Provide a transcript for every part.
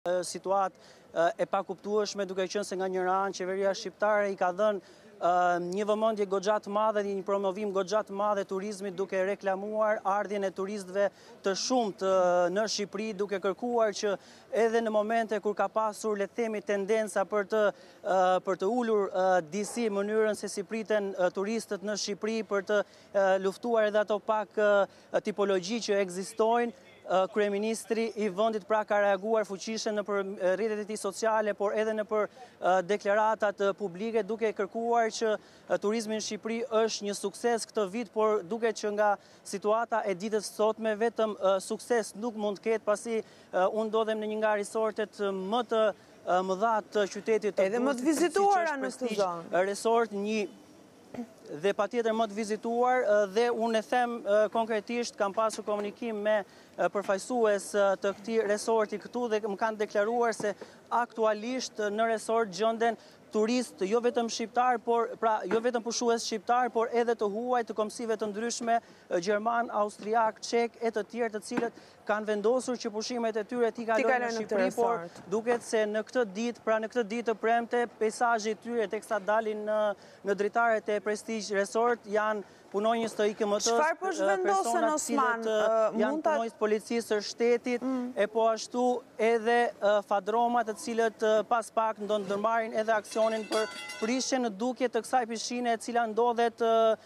situatë e pakuptueshme, duke qenë se nga njëra anë qeveria shqiptare i ka dhënë një vëmendje goxha të madhe dhe një promovim goxha të madhe turizmit, duke reklamuar ardhjen e turistëve të shumtë në Shqipëri, duke kërkuar që edhe në momente kur ka pasur, le të themi, tendenca për të ulur disi mënyrën se si priten turistët në Shqipëri, për të luftuar edhe ato pak tipologji që ekzistojnë, Kryeministri i vendit pra ka reaguar fuqishëm nëpër rrjetet e tij sociale, por edhe nëpër deklaratat publike, duke kërkuar që turizmi në Shqipëri është një sukses këtë vit, por duket që nga situata e ditës sotme vetëm sukses nuk mund të ketë, pasi unë ndodhem në një nga resortet më të mëdha të qytetit të edhe më të vizituara në këtë zonë. Resort dhe patjetër më të vizituar, dhe unë e them konkretisht, kam pasur komunikim me përfaqësues të këtij resorti këtu dhe më kanë deklaruar se aktualisht në resort gjenden turistë jo vetëm shqiptar, por pra jo vetëm pushues shqiptar, por edhe të huaj, të kombësive të ndryshme, gjerman, austriak, çek e të tjerë, të cilët kanë vendosur që pushimet e tyre t'i kalojnë në Shqipëri, por duket se në këtë ditë të premte, peizazhi i tyre teksa dalin në dritaret e Prestige Resort janë punonjës të IKMT-s, persona të cilët janë punonjës policisë së shtetit, e po ashtu edhe fadromat të cilët pas pak do të ndërmarrin edhe aksionin për prishjen në dukje të kësaj piscine e cila ndodhet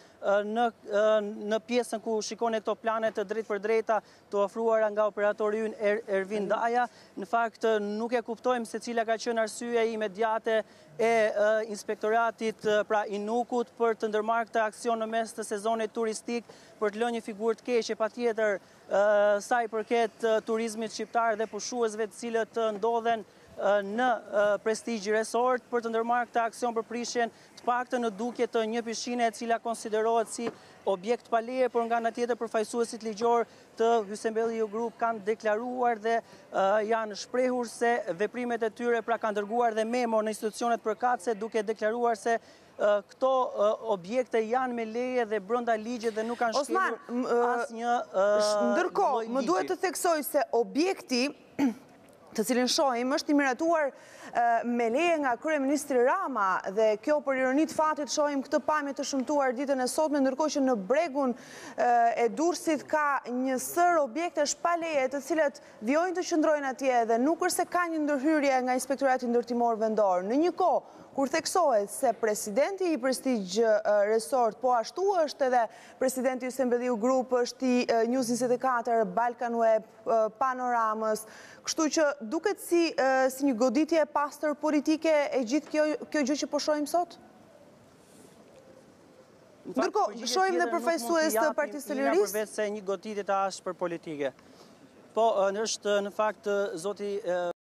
në pjesën ku shikoni këto planet të drejt për drejta të ofruara nga operatori ynë Ervin Daja. Në fakt nuk e kuptojmë se cila ka qenë arsyeja imediate e inspektoratit pra i Nukut për të ndërmarrë këtë aksion në mes të sezonit turistik, për të lënë një figurë të keqe patjetër sa i përket turizmit shqiptar dhe pushuesve të cilët ndodhen në Prestige Resort, për të ndërmarrë këtë aksion për prishjen të paktën në dukje të një piscine e cila konsiderohet si objekt pa leje, por nga ana tjetër përfaqësuesit ligjor të Hysenbelliu Group kanë deklaruar dhe janë shprehur se veprimet e tyre pra kanë dërguar dhe memo në institucionet përkatëse, duke deklaruar se këto objekte janë me leje dhe brenda ligjit dhe nuk kanë shkelur asnjë. Ndërkohë, më duhet të theksoj se objekti të cilin shohim është i miratuar me leje nga kryeministri Rama, dhe kjo për ironi të fatit shohim këtë pamje të shëmtuar ditën e sotme, ndërkohë që në bregun e Durrësit ka një sër objektesh pa leje të cilët vijojnë të qëndrojnë atje dhe nuk është se ka një ndërhyrje nga Inspektorati Ndërtimor Vendor. Në një kohë kur theksohet se presidenti i Prestige Resort, po ashtu është edhe presidenti i Hysenbelliu Group, është i News 24, Balkan Web, Panoramës, kështu që duket si një goditje e pastër politike e gjithë kjo gjë që po shohim sot? Ndërkohë, shohim dhe përfaqësues të Partisë së Lirisë. Përveç se një goditje të ashpër politike. Po, është në fakt zoti